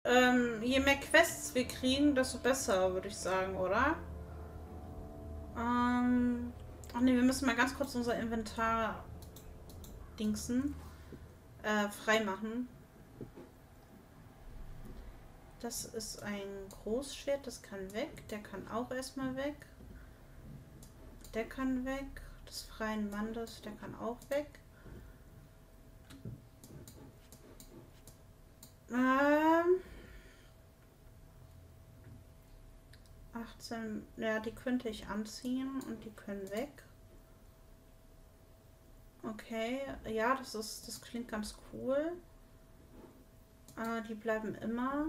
je mehr Quests wir kriegen, desto besser, würde ich sagen, oder? Ach ne, wir müssen mal ganz kurz unser Inventar dingsen. Freimachen. Das ist ein Großschwert, das kann weg. Der kann auch erstmal weg. Der kann weg. Des freien Mannes, der kann auch weg. 18, ja, die könnte ich anziehen und die können weg. Okay, ja, das klingt ganz cool. Die bleiben immer.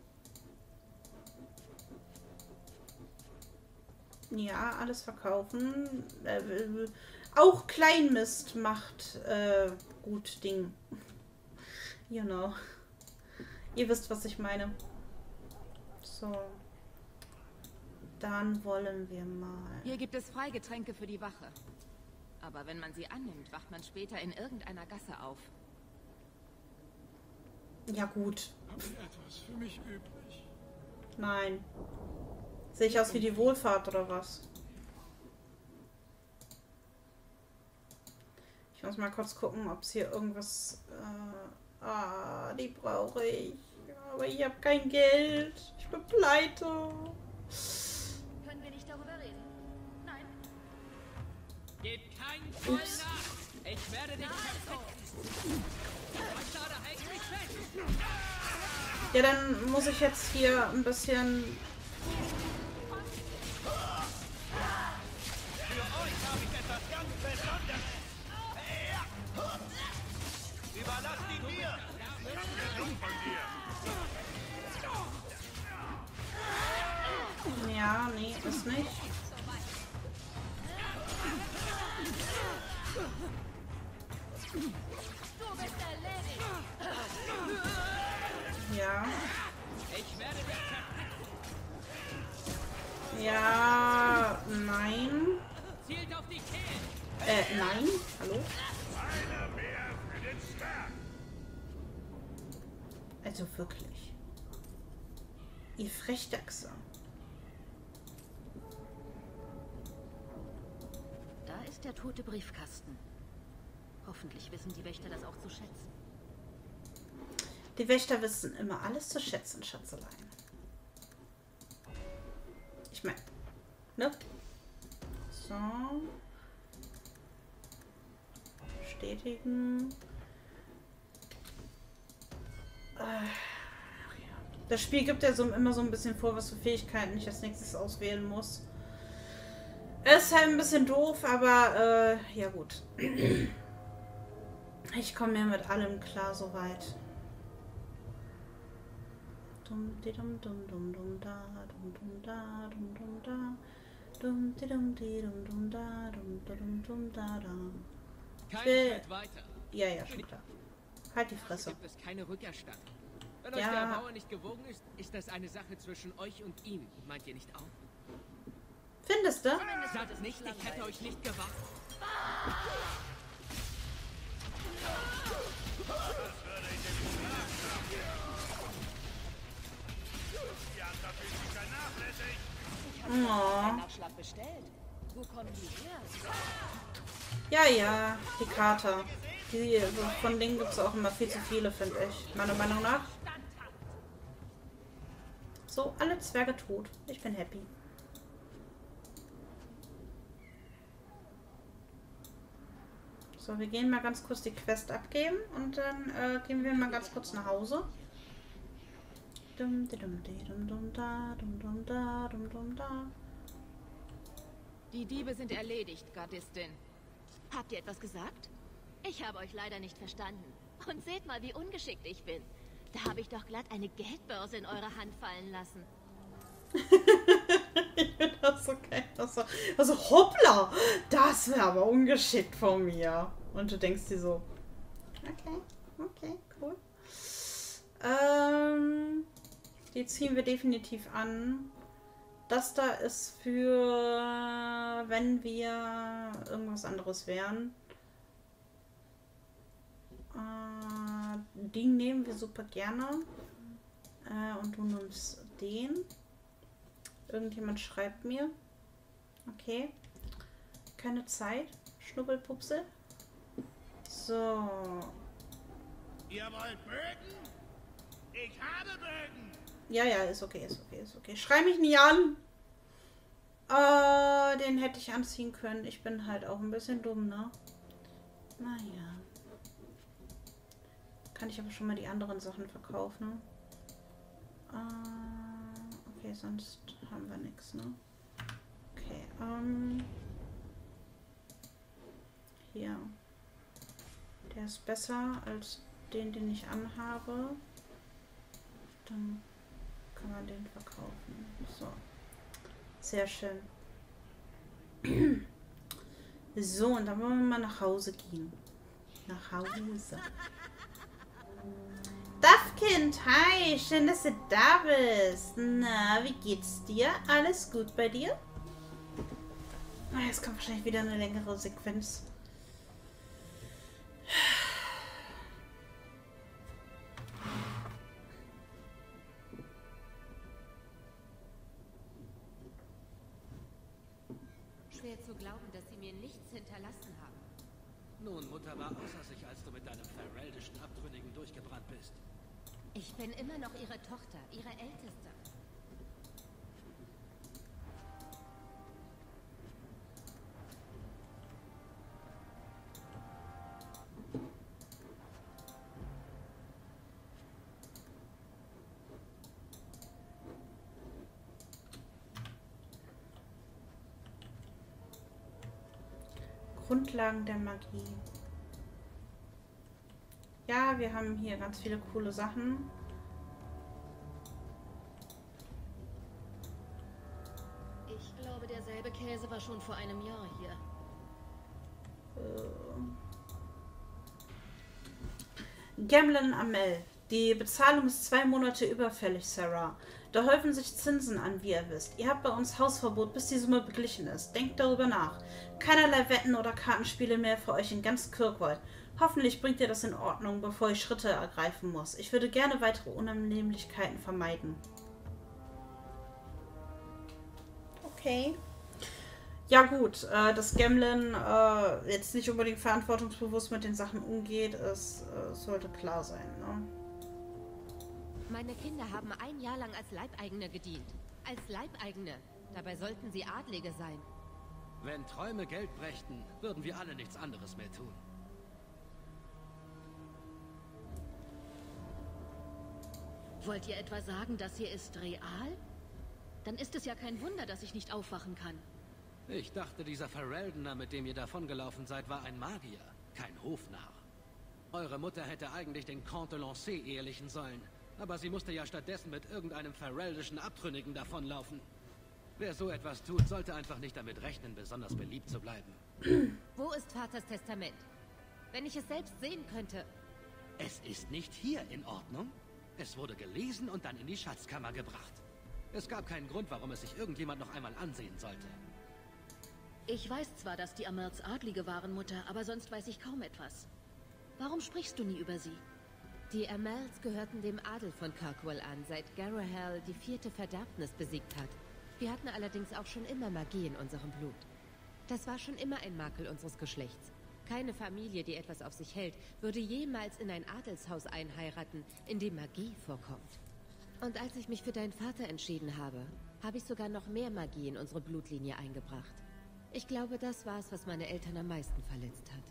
Ja, alles verkaufen. Auch Kleinmist macht gut Ding. You know. Ihr wisst, was ich meine. So. Dann wollen wir mal. Hier gibt es Freigetränke für die Wache. Aber wenn man sie annimmt, wacht man später in irgendeiner Gasse auf. Ja gut. Habt ihr etwas für mich übrig? Nein. Sehe ich aus wie die Wohlfahrt oder was? Ich muss mal kurz gucken, ob es hier irgendwas... die brauche ich. Aber ich habe kein Geld. Ich bin pleite. Können wir nicht darüber reden? Nein. Gebt keinen Zoll nach! Ich werde dich verficken! Eigentlich fest! Ja, dann muss ich jetzt hier ein bisschen... Für euch habe ich etwas ganz Besonderes! Überlasst ihn mir! Ich hab genug von dir! Ja, nee, ist nicht. Ja. Ich werde dich verficken! Ja, nein. Zielt auf die Kehlen! Nein. Hallo? Einer mehr für den Zwerg! Also wirklich. Ihr Frechdachse. Da ist der tote Briefkasten. Hoffentlich wissen die Wächter das auch zu schätzen. Die Wächter wissen immer alles zu schätzen, Schatzelein. Ich meine, ne? So. Bestätigen. Das Spiel gibt ja so immer so ein bisschen vor, was für Fähigkeiten ich als nächstes auswählen muss. Ist halt ein bisschen doof, aber ja gut. Ich komme ja mit allem klar soweit. Dum di dum dum dum dum da dum dum da dum dum da dum di dum da dum dum da da. Kein Schritt weiter! Ja, schon klar. Halt die Fresse. Gibt es keine Rückerstattung. Wenn Ja. euch der Erbauer nicht gewogen ist, ist das eine Sache zwischen euch und ihm. Meint ihr nicht auch? Findest du? Sagt nicht, ich hätte euch nicht gewarnt. Die anderen fühlen sich vernachlässigt! Oh. Nachschlag bestellt. Wo kommen die her? Ja, die Kater. Von denen gibt es auch immer viel zu viele, finde ich. Meiner Meinung nach. So, alle Zwerge tot. Ich bin happy. So, wir gehen mal ganz kurz die Quest abgeben und dann gehen wir mal ganz kurz nach Hause. Dum, di, dum, di, dum, dum, da, dum, dum, da, dum, dum, da. Die Diebe sind erledigt, Gardistin. Habt ihr etwas gesagt? Ich habe euch leider nicht verstanden. Und seht mal, wie ungeschickt ich bin. Da habe ich doch glatt eine Geldbörse in eure Hand fallen lassen. Ich finde das so geil. Also hoppla, das wäre aber ungeschickt von mir. Und du denkst dir so, okay, cool. Die ziehen wir definitiv an. Das da ist für, wenn wir irgendwas anderes wären. Die nehmen wir super gerne. Und du nimmst den. Irgendjemand schreibt mir. Okay. Keine Zeit. Schnubbelpupsel. So. Ihr wollt Bögen? Ich habe Bögen. Ja, ist okay, ist okay, ist okay. Schrei mich nie an. Den hätte ich anziehen können. Ich bin halt auch ein bisschen dumm, ne? Naja. Kann ich aber schon mal die anderen Sachen verkaufen. Okay, sonst haben wir nichts, ne? Okay, hier. Der ist besser als den ich anhabe. Dann kann man den verkaufen. So. Sehr schön. So, und dann wollen wir mal nach Hause gehen. Nach Hause. Duffkind, hi, schön, dass du da bist. Na, wie geht's dir? Alles gut bei dir? Jetzt kommt wahrscheinlich wieder eine längere Sequenz. Schwer zu glauben, dass sie mir nichts hinterlassen haben. Nun, Mutter war außer sich, als du mit deinem Farreldischen Abtrünnigen durchgebrannt bist. Ich bin immer noch ihre Tochter, ihre Älteste. Grundlagen der Magie. Ja, wir haben hier ganz viele coole Sachen. Ich glaube, derselbe Käse war schon vor einem Jahr hier. Gamlen Amel. Die Bezahlung ist 2 Monate überfällig, Sarah. Da häufen sich Zinsen an, wie ihr wisst. Ihr habt bei uns Hausverbot, bis die Summe beglichen ist. Denkt darüber nach. Keinerlei Wetten oder Kartenspiele mehr für euch in ganz Kirkwall. Hoffentlich bringt ihr das in Ordnung, bevor ich Schritte ergreifen muss. Ich würde gerne weitere Unannehmlichkeiten vermeiden. Okay. Ja gut, dass Gamlen jetzt nicht unbedingt verantwortungsbewusst mit den Sachen umgeht, sollte klar sein, ne? Meine Kinder haben 1 Jahr lang als Leibeigene gedient. Als Leibeigene. Dabei sollten sie Adlige sein. Wenn Träume Geld brächten, würden wir alle nichts anderes mehr tun. Wollt ihr etwa sagen, das hier ist real? Dann ist es ja kein Wunder, dass ich nicht aufwachen kann. Ich dachte, dieser Fereldener, mit dem ihr davongelaufen seid, war ein Magier, kein Hofnarr. Eure Mutter hätte eigentlich den Comte de Lancey ehelichen sollen. Aber sie musste ja stattdessen mit irgendeinem Fareldischen Abtrünnigen davonlaufen. Wer so etwas tut, sollte einfach nicht damit rechnen, besonders beliebt zu bleiben. Wo ist Vaters Testament? Wenn ich es selbst sehen könnte. Es ist nicht hier in Ordnung. Es wurde gelesen und dann in die Schatzkammer gebracht. Es gab keinen Grund, warum es sich irgendjemand noch einmal ansehen sollte. Ich weiß zwar, dass die Amerts Adlige waren, Mutter, aber sonst weiß ich kaum etwas. Warum sprichst du nie über sie? Die Amerts gehörten dem Adel von Kirkwall an, seit Garahel die 4. Verderbnis besiegt hat. Wir hatten allerdings auch schon immer Magie in unserem Blut. Das war schon immer ein Makel unseres Geschlechts. Keine Familie, die etwas auf sich hält, würde jemals in ein Adelshaus einheiraten, in dem Magie vorkommt. Und als ich mich für deinen Vater entschieden habe, habe ich sogar noch mehr Magie in unsere Blutlinie eingebracht. Ich glaube, das war es, was meine Eltern am meisten verletzt hat.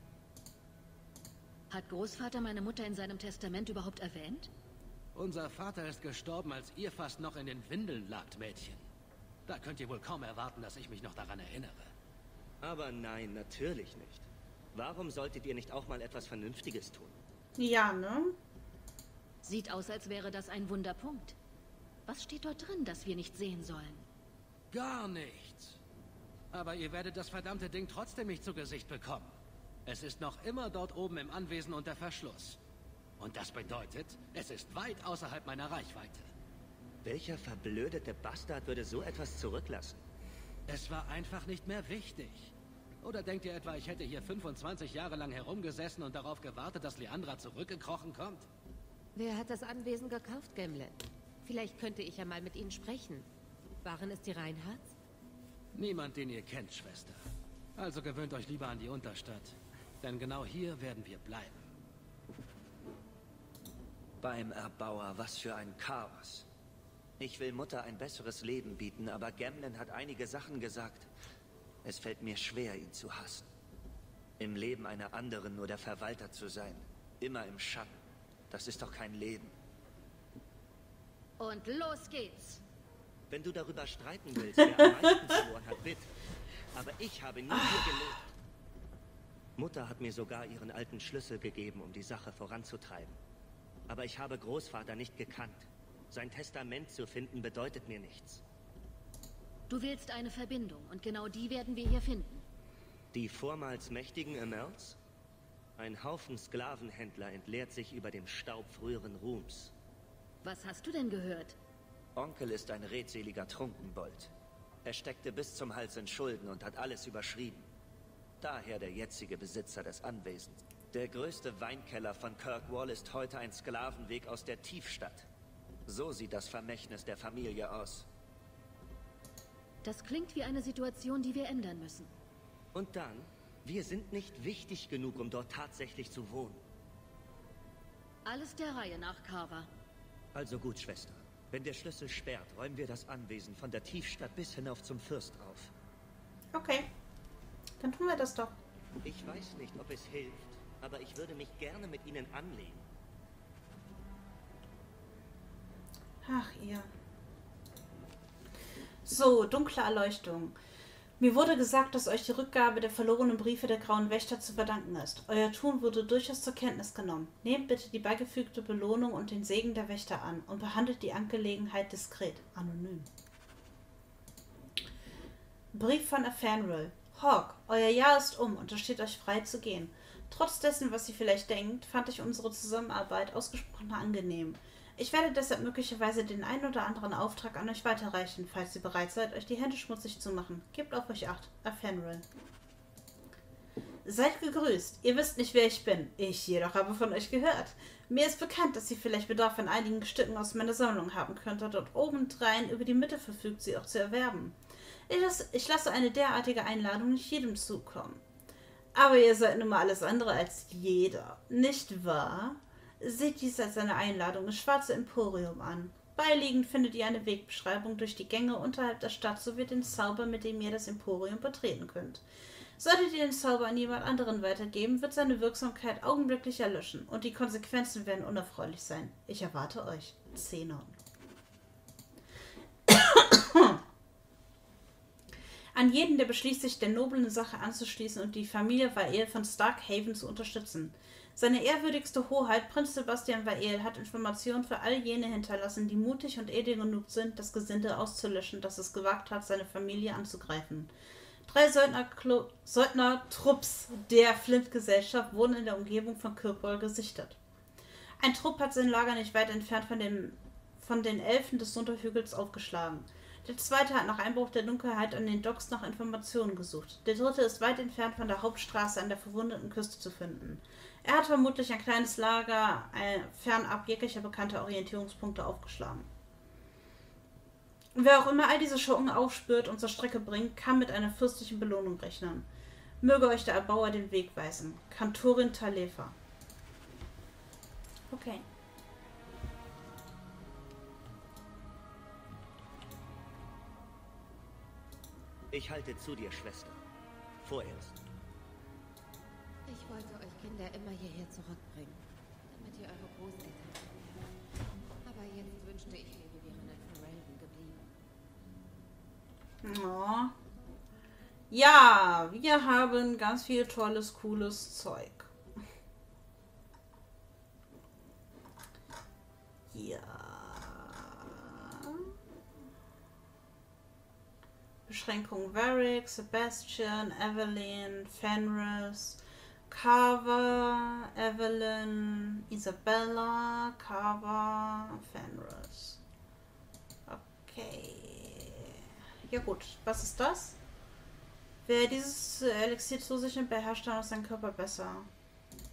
Hat Großvater meine Mutter in seinem Testament überhaupt erwähnt? Unser Vater ist gestorben, als ihr fast noch in den Windeln lagt, Mädchen. Da könnt ihr wohl kaum erwarten, dass ich mich noch daran erinnere. Aber nein, natürlich nicht. Warum solltet ihr nicht auch mal etwas Vernünftiges tun? Ja, ne? Sieht aus, als wäre das ein Wunderpunkt. Was steht dort drin, das wir nicht sehen sollen? Gar nichts. Aber ihr werdet das verdammte Ding trotzdem nicht zu Gesicht bekommen. Es ist noch immer dort oben im Anwesen unter Verschluss. Und das bedeutet, es ist weit außerhalb meiner Reichweite. Welcher verblödete Bastard würde so etwas zurücklassen? Es war einfach nicht mehr wichtig. Oder denkt ihr etwa, ich hätte hier 25 Jahre lang herumgesessen und darauf gewartet, dass Leandra zurückgekrochen kommt? Wer hat das Anwesen gekauft, Gamlen? Vielleicht könnte ich ja mal mit Ihnen sprechen. Waren es die Reinhards? Niemand, den ihr kennt, Schwester. Also gewöhnt euch lieber an die Unterstadt. Denn genau hier werden wir bleiben. Beim Erbauer, was für ein Chaos. Ich will Mutter ein besseres Leben bieten, aber Gamlen hat einige Sachen gesagt. Es fällt mir schwer, ihn zu hassen. Im Leben einer anderen nur der Verwalter zu sein. Immer im Schatten. Das ist doch kein Leben. Und los geht's. Wenn du darüber streiten willst, wer am meisten verloren hat, bitte. Aber ich habe nie hier gelebt. Mutter hat mir sogar ihren alten Schlüssel gegeben, um die Sache voranzutreiben. Aber ich habe Großvater nicht gekannt. Sein Testament zu finden bedeutet mir nichts. Du willst eine Verbindung und genau die werden wir hier finden. Die vormals mächtigen Emerls? Ein Haufen Sklavenhändler entleert sich über dem Staub früheren Ruhms. Was hast du denn gehört? Onkel ist ein redseliger Trunkenbold. Er steckte bis zum Hals in Schulden und hat alles überschrieben. Daher der jetzige Besitzer des Anwesens. Der größte Weinkeller von Kirkwall ist heute ein Sklavenweg aus der Tiefstadt. So sieht das Vermächtnis der Familie aus. Das klingt wie eine Situation, die wir ändern müssen. Und dann, wir sind nicht wichtig genug, um dort tatsächlich zu wohnen. Alles der Reihe nach, Carver. Also gut, Schwester. Wenn der Schlüssel sperrt, räumen wir das Anwesen von der Tiefstadt bis hinauf zum Fürst auf. Okay. Dann tun wir das doch. Ich weiß nicht, ob es hilft, aber ich würde mich gerne mit Ihnen anlegen. Ach, ihr. So, dunkle Erleuchtung. Mir wurde gesagt, dass euch die Rückgabe der verlorenen Briefe der Grauen Wächter zu verdanken ist. Euer Tun wurde durchaus zur Kenntnis genommen. Nehmt bitte die beigefügte Belohnung und den Segen der Wächter an und behandelt die Angelegenheit diskret, anonym. Brief von Athenril. Hawk, euer Jahr ist und es steht euch frei zu gehen. Trotz dessen, was ihr vielleicht denkt, fand ich unsere Zusammenarbeit ausgesprochen angenehm. Ich werde deshalb möglicherweise den einen oder anderen Auftrag an euch weiterreichen, falls ihr bereit seid, euch die Hände schmutzig zu machen. Gebt auf euch Acht. Athenril. Seid gegrüßt. Ihr wisst nicht, wer ich bin. Ich jedoch habe von euch gehört. Mir ist bekannt, dass ihr vielleicht Bedarf an einigen Stücken aus meiner Sammlung haben könntet und obendrein über die Mittel verfügt, sie auch zu erwerben. Ich lasse eine derartige Einladung nicht jedem zukommen. Aber ihr seid nun mal alles andere als jeder, nicht wahr? Seht dies als eine Einladung ins Schwarze Emporium an. Beiliegend findet ihr eine Wegbeschreibung durch die Gänge unterhalb der Stadt sowie den Zauber, mit dem ihr das Emporium betreten könnt. Solltet ihr den Zauber an jemand anderen weitergeben, wird seine Wirksamkeit augenblicklich erlöschen und die Konsequenzen werden unerfreulich sein. Ich erwarte euch. Xenon. An jeden, der beschließt, sich der noblen Sache anzuschließen und die Familie Vael von Starkhaven zu unterstützen. Seine ehrwürdigste Hoheit, Prinz Sebastian Vael, hat Informationen für all jene hinterlassen, die mutig und edel genug sind, das Gesinde auszulöschen, das es gewagt hat, seine Familie anzugreifen. 3 Söldnertrupps der Flint-Gesellschaft wurden in der Umgebung von Kirkwall gesichtet. Ein Trupp hat sein Lager nicht weit entfernt von den Elfen des Unterhügels aufgeschlagen. Der zweite hat nach Einbruch der Dunkelheit an den Docks nach Informationen gesucht. Der dritte ist weit entfernt von der Hauptstraße an der verwundeten Küste zu finden. Er hat vermutlich ein kleines Lager fernab jeglicher bekannter Orientierungspunkte aufgeschlagen. Wer auch immer all diese Schurken aufspürt und zur Strecke bringt, kann mit einer fürstlichen Belohnung rechnen. Möge euch der Erbauer den Weg weisen. Kantorin Talefa. Okay. Ich halte zu dir, Schwester. Vorerst. Ich wollte euch Kinder immer hierher zurückbringen, damit ihr eure Großeltern kennt. Aber jetzt wünschte ich mir, wir wären in Ferelden geblieben. Oh. Ja, wir haben ganz viel tolles, cooles Zeug. Ja. Beschränkung Varric, Sebastian, Evelyn, Fenris, Carver, Evelyn, Isabella, Carver, Fenris. Okay. Ja gut, was ist das? Wer dieses Elixier zu sich nimmt, beherrscht dann auch seinen Körper besser.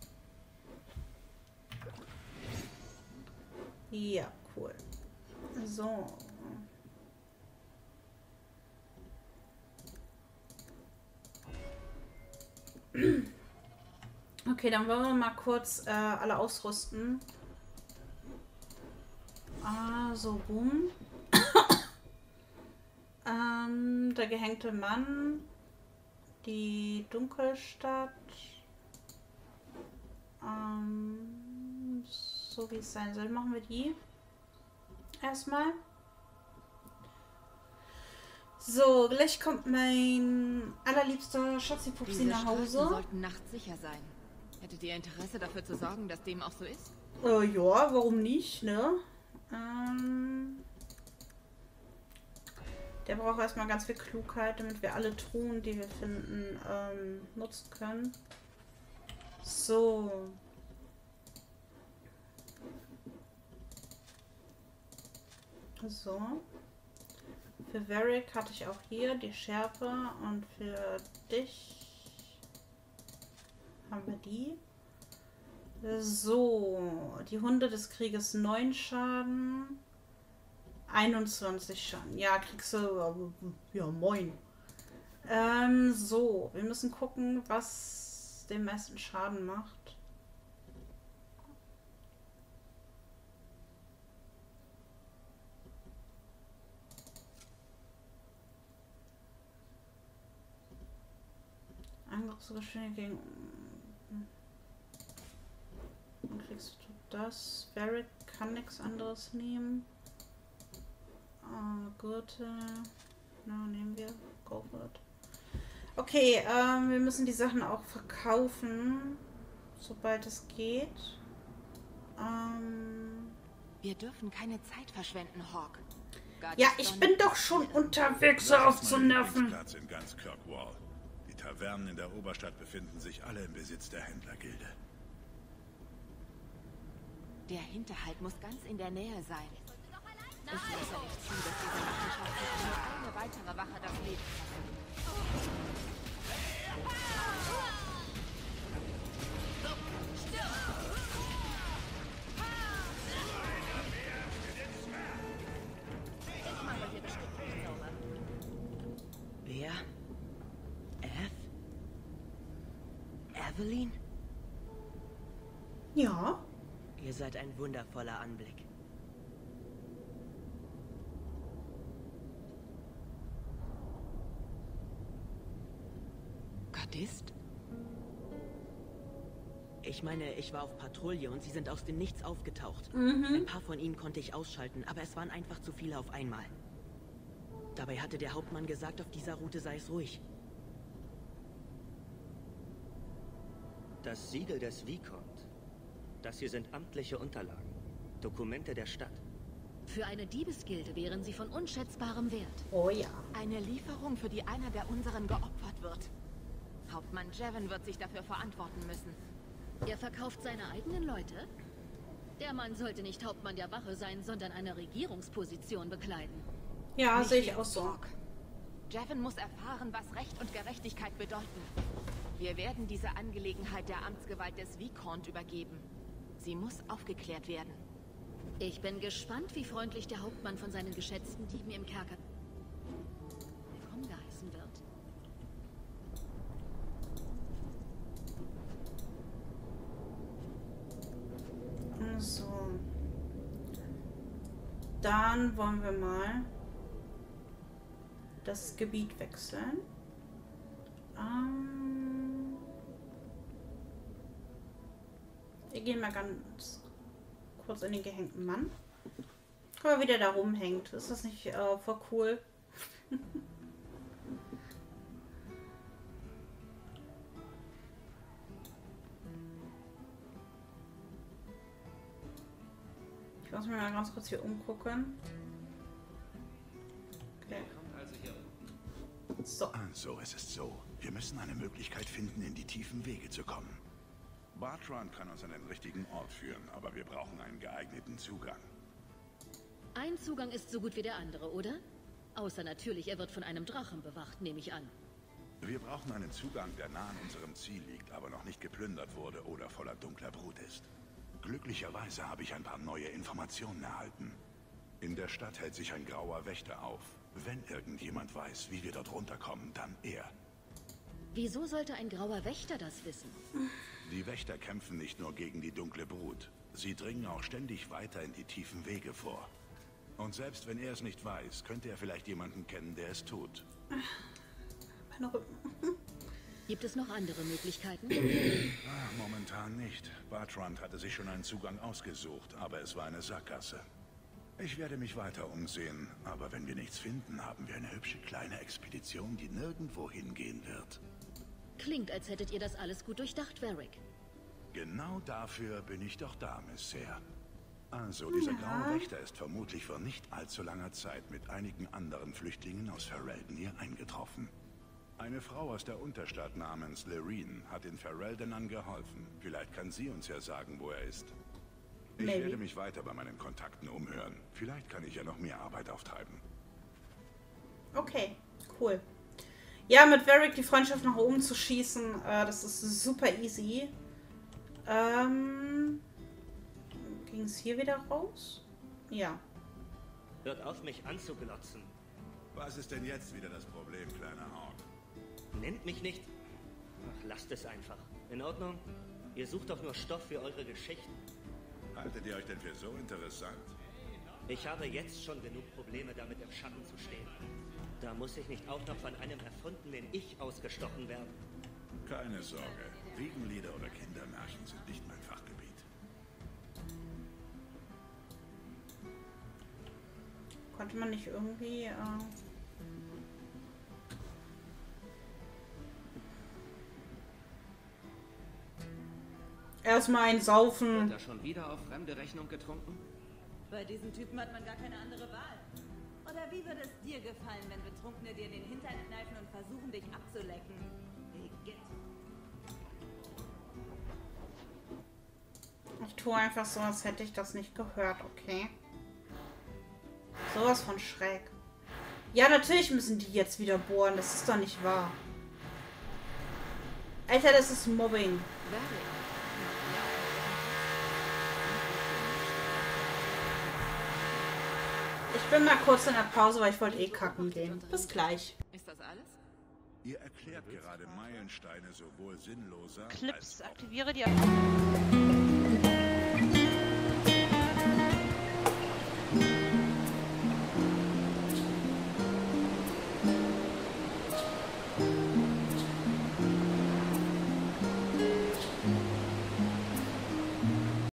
Ja, cool. So. Okay, dann wollen wir mal kurz alle ausrüsten. So, boom. Der gehängte Mann. Die Dunkelstadt. So wie es sein soll. Machen wir die. Erstmal. So, gleich kommt mein allerliebster Schatzi-Pupsi nach Hause. Diese Straßen sollten nachts sicher sein. Hättet ihr Interesse dafür zu sorgen, dass dem auch so ist? Ja, warum nicht, ne? Der braucht erstmal ganz viel Klugheit, damit wir alle Truhen, die wir finden, nutzen können. So. So. Für Varric hatte ich auch hier die Schärfe und für dich haben wir die. So, die Hunde des Krieges 9 Schaden, 21 Schaden. Ja, kriegst du, ja moin. So, wir müssen gucken, was den meisten Schaden macht. Angriffsgeschwindigkeit gegen... Dann kriegst du das. Varric kann nichts anderes nehmen. Gürtel. Na, nehmen wir. Go for it. Okay, wir müssen die Sachen auch verkaufen, sobald es geht. Wir dürfen keine Zeit verschwenden, Hawk. Ja, ich bin doch schon unterwegs, so aufzunerven. Platz in ganz Kirkwall. Die Tavernen in der Oberstadt befinden sich alle im Besitz der Händlergilde. Der Hinterhalt muss ganz in der Nähe sein. Ich lasse nicht zu, dass diese Machenschaften nur eine weitere Wache das Leben kosten. Wer? Evelyn? Ja. Ihr seid ein wundervoller Anblick. Gardist? Ich meine, ich war auf Patrouille und sie sind aus dem Nichts aufgetaucht. Mhm. Ein paar von ihnen konnte ich ausschalten, aber es waren einfach zu viele auf einmal. Dabei hatte der Hauptmann gesagt, auf dieser Route sei es ruhig. Das Siegel des Vicomte. Das hier sind amtliche Unterlagen. Dokumente der Stadt. Für eine Diebesgilde wären sie von unschätzbarem Wert. Oh ja. Eine Lieferung, für die einer der unseren geopfert wird. Hauptmann Jevon wird sich dafür verantworten müssen. Er verkauft seine eigenen Leute? Der Mann sollte nicht Hauptmann der Wache sein, sondern eine Regierungsposition bekleiden. Ja, Nicht sehe ich wie auch so. Hawk. Jevon muss erfahren, was Recht und Gerechtigkeit bedeuten. Wir werden diese Angelegenheit der Amtsgewalt des Vicomte übergeben. Sie muss aufgeklärt werden. Ich bin gespannt, wie freundlich der Hauptmann von seinen geschätzten Dieben im Kerker willkommen geheißen wird. So. Dann wollen wir mal das Gebiet wechseln. Wir gehen mal ganz kurz in den gehängten Mann. Guck mal, wie der da rumhängt. Ist das nicht voll cool? Ich muss mir mal ganz kurz hier umgucken. Okay. So. So, es ist so. Wir müssen eine Möglichkeit finden, in die tiefen Wege zu kommen. Bartrand kann uns an den richtigen Ort führen, aber wir brauchen einen geeigneten Zugang. Ein Zugang ist so gut wie der andere, oder? Außer natürlich, er wird von einem Drachen bewacht, nehme ich an. Wir brauchen einen Zugang, der nah an unserem Ziel liegt, aber noch nicht geplündert wurde oder voller dunkler Brut ist. Glücklicherweise habe ich ein paar neue Informationen erhalten. In der Stadt hält sich ein grauer Wächter auf. Wenn irgendjemand weiß, wie wir dort runterkommen, dann er. Wieso sollte ein grauer Wächter das wissen? Die Wächter kämpfen nicht nur gegen die dunkle Brut. Sie dringen auch ständig weiter in die tiefen Wege vor. Und selbst wenn er es nicht weiß, könnte er vielleicht jemanden kennen, der es tut. Mein Rücken. Gibt es noch andere Möglichkeiten? Momentan nicht. Bertrand hatte sich schon einen Zugang ausgesucht, aber es war eine Sackgasse. Ich werde mich weiter umsehen, aber wenn wir nichts finden, haben wir eine hübsche kleine Expedition, die nirgendwo hingehen wird. Klingt, als hättet ihr das alles gut durchdacht, Varric. Genau dafür bin ich doch da, Messier. Also, dieser graue Wächter ist vermutlich vor nicht allzu langer Zeit mit einigen anderen Flüchtlingen aus Ferelden hier eingetroffen. Eine Frau aus der Unterstadt namens Lyrene hat den Fereldenern geholfen. Vielleicht kann sie uns ja sagen, wo er ist. Ich werde mich weiter bei meinen Kontakten umhören. Vielleicht kann ich ja noch mehr Arbeit auftreiben. Okay, cool. Ja, mit Varric die Freundschaft nach oben zu schießen, das ist super easy. Ging es hier wieder raus? Ja. Hört auf, mich anzuglotzen. Was ist denn jetzt wieder das Problem, kleiner Hawk? Nennt mich nicht. Ach, lasst es einfach. In Ordnung? Ihr sucht doch nur Stoff für eure Geschichten. Haltet ihr euch denn für so interessant? Ich habe jetzt schon genug Probleme damit, im Schatten zu stehen. Da muss ich nicht auch noch von einem erfundenen Ich ausgestochen werden. Keine Sorge. Wiegenlieder oder Kindermärchen sind nicht mein Fachgebiet. Konnte man nicht irgendwie... Erstmal ein Saufen. Wird da schon wieder auf fremde Rechnung getrunken? Bei diesen Typen hat man gar keine andere Wahl. Oder wie würde es dir gefallen, wenn Betrunkene dir in den Hintern kneifen und versuchen, dich abzulecken? Igitt. Ich tue einfach so, als hätte ich das nicht gehört, okay? Sowas von schräg. Ja, natürlich müssen die jetzt wieder bohren. Das ist doch nicht wahr. Alter, das ist Mobbing. Ich bin mal kurz in der Pause, weil ich wollte eh kacken gehen. Bis gleich. Ist das alles? Ihr erklärt gerade Meilensteine sowohl sinnloser Clips, als auch aktiviere die.